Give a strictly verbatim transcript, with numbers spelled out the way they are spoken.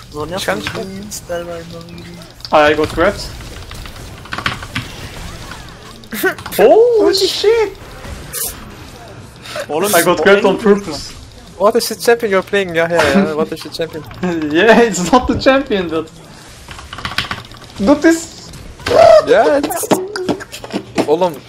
Sonja Ich kann von nicht Insta rein. I got grabbed. Holy shit! Oğlum, I got grabbed on purpose. What is the champion you're playing? Ja, ja, ja. What is the champion? Yeah, it's not the champion, but... Look this! Ja, it's... Oğlum